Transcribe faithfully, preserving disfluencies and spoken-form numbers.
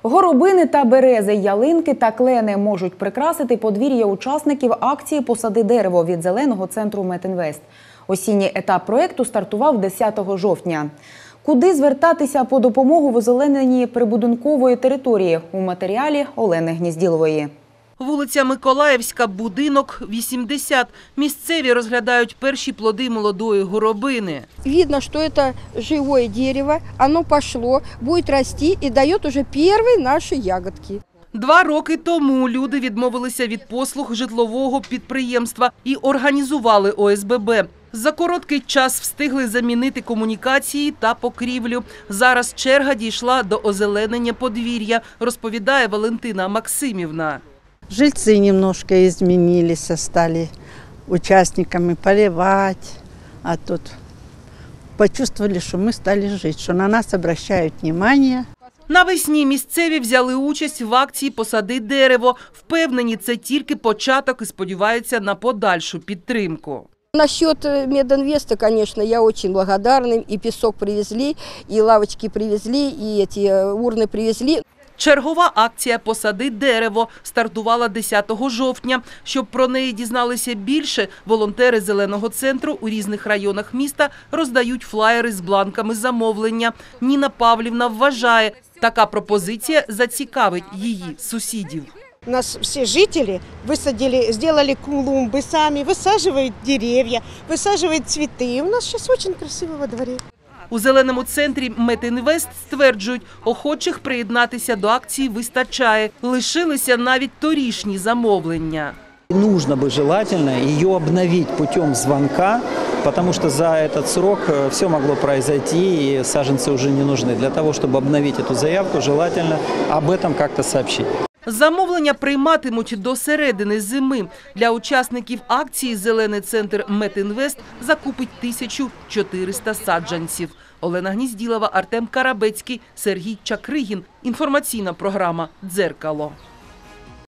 Горобини та берези, ялинки та клени можуть прикрасити подвір'я учасників акції «Посади дерево» від Зеленого центру «Метінвест». Осінній етап проєкту стартував десятого жовтня. Куди звертатися по допомогу в озелененні прибудинкової території? У матеріалі Олени Гнізділової. Вулиця Миколаївська, будинок вісімдесят. Місцеві розглядають перші плоди молодої горобини. Видно, що це живе дерево, воно пішло, буде рости і дає вже перші наші ягодки. Два роки тому люди відмовилися від послуг житлового підприємства і організували О С Б Б. За короткий час встигли замінити комунікації та покрівлю. Зараз черга дійшла до озеленення подвір'я, розповідає Валентина Максимівна. Жильцы немножко изменились, стали участниками поливать, а тут почувствовали, что мы стали жить, что на нас обращают внимание. Навесні місцеві взяли участь в акції «Посади дерево». Впевнені, це тільки початок і сподіваються на подальшу підтримку. Насчет Мединвеста, конечно, я очень благодарна. И песок привезли, и лавочки привезли, и эти урны привезли. Чергова акція «Посади дерево» стартувала десятого жовтня. Щоб про неї дізналися більше, волонтери Зеленого центру у різних районах міста роздають флаєри з бланками замовлення. Ніна Павлівна вважає, така пропозиція зацікавить її сусідів. У нас все жители высадили, сделали клумбы сами, высаживают деревья, высаживают цветы. У нас сейчас очень красиво во дворе. У Зеленому центрі «Метінвест» стверджують, охочих приєднатися до акції вистачає. Лишилися навіть торішні замовлення. Нужно бы желательно ее обновить путем звонка, потому что за этот срок все могло произойти, и саженцы уже не нужны. Для того, чтобы обновить эту заявку, желательно об этом как-то сообщить. Замовлення прийматимуть до середини зими. Для учасників акції «Зелений центр Метінвест» закупить тисячу чотириста саджанців. Олена Гнізділова, Артем Карабецький, Сергій Чакригін. Інформаційна програма «Дзеркало».